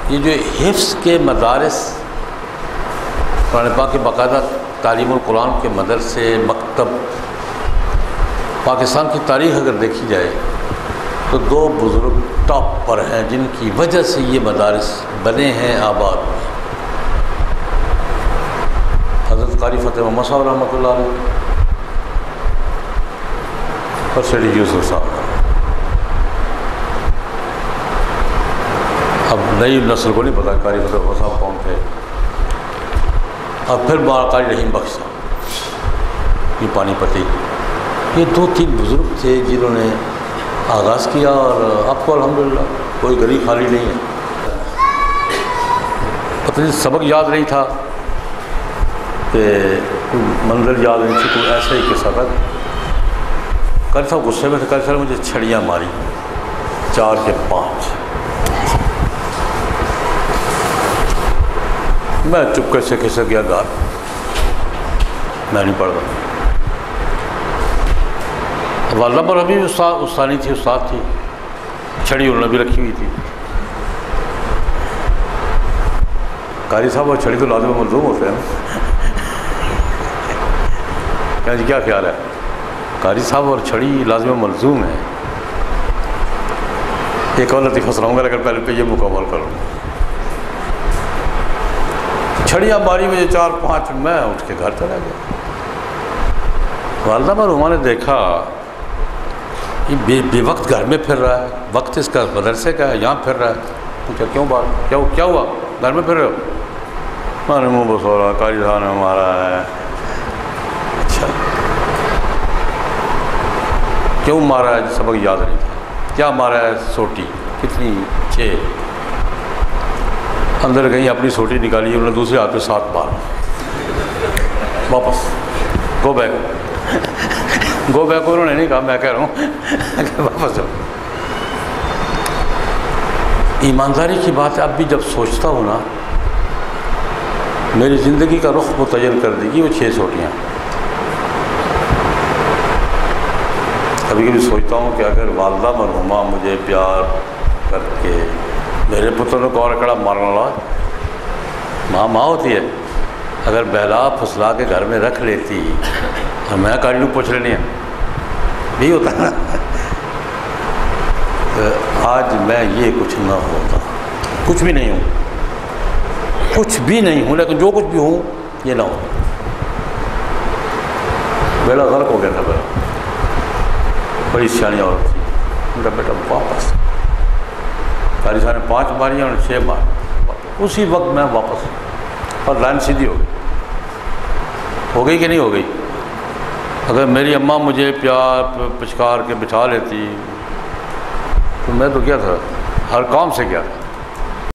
یہ جو حفظ کے مدارس قرآن پاک کے باقاعدہ تعلیم القرآن کے مدرسے مکتب پاکستان کی تاریخ اگر دیکھی جائے تو دو بزرگ ٹاپ پر ہیں جن کی وجہ سے یہ مدارس بنے ہیں آباد میں، حضرت قاری فتح محمد صاحب رحمۃ اللہ علیہ اور سیڈی یوسف صاحب۔ اب نئی نسل کو نہیں پتا قاری فتح محمد صاحب کون تھے، اور پھر قاری رحیم بخش صاحب یہ پانی پتی، یہ دو تین بزرگ تھے جنہوں نے آغاز کیا، اور اب تو الحمدللہ کوئی گلی خالی نہیں ہے۔ پتہ نہیں سبق یاد نہیں تھا کہ کوئی منظر یاد نہیں تھی، کوئی ایسا ہی قصہ تھا۔ قاری صاحب غصے میں تھے، قاری صاحب نے مجھے چھڑیاں ماری 4 کے 5، میں چپکے سے کھسک گیا گھر، میں نہیں پڑھ رہا۔ والدہ پر ابھی استانی تھی، استاد تھی، چھڑی انہوں نے بھی رکھی ہوئی تھی۔ قاری صاحب اور چھڑی تو لازم ملزوم ہوتے ہیں نا، جی کیا خیال ہے؟ قاری صاحب اور چھڑی لازم ملزوم ہے۔ ایک اور لطیفہ سناؤں گا لیکن پہلے پہ یہ مکمل کروں۔ چھڑیاں ماری مجھے 4 5، میں اٹھ کے گھر چلا گیا۔ والدہ مرحومہ نے دیکھا یہ بے وقت گھر میں پھر رہا ہے، وقت اس کا مدرسے کا ہے، یہاں پھر رہا ہے۔ پوچھا کیوں بات کیا ہوا، گھر میں پھر رہے ہو؟ میں نے منہ بسورا، قاری صاحب نے مارا ہے۔ اچھا کیوں مارا ہے؟ سبق یاد نہیں تھا۔ کیا مارا ہے؟ سوٹی۔ کتنی؟ 6۔ اندر گئی، اپنی سوٹی نکالی، انہوں نے دوسرے ہاتھ پہ 7 بار۔ واپس گو بیک، گو بیک انہوں نے نہیں کہا، میں کہہ رہا ہوں کہ واپس جاؤ۔ ایمانداری کی بات ہے، اب بھی جب سوچتا ہوں نا، میری زندگی کا رخ متعین کر دے گی وہ 6 سوٹیاں۔ کبھی کبھی سوچتا ہوں کہ اگر والدہ مرحومہ مجھے پیار کر کے میرے پتر نے کون کڑا مارنا لا، ماں ہوتی ہے، اگر بہلا پھسلا کے گھر میں رکھ لیتی اور میں قاری نو پوچھ لینی ہے، نہیں ہوتا نا۔ آج میں یہ کچھ نہ ہوتا، کچھ بھی نہیں ہوں، کچھ بھی نہیں ہوں، لیکن جو کچھ بھی ہوں یہ نہ ہو۔ بیڑا غرق ہو گیا تھا میرا، بڑی سیانی عورت تھی، میرا بیٹا واپس، قاری صاحب نے 5 ماری اور 6 مار، اسی وقت میں واپس، اور لائن سیدھی ہو گئی کہ نہیں ہو گئی؟ اگر میری اماں مجھے پیار پچکار کے بٹھا لیتی تو میں تو کیا تھا، ہر کام سے کیا تھا۔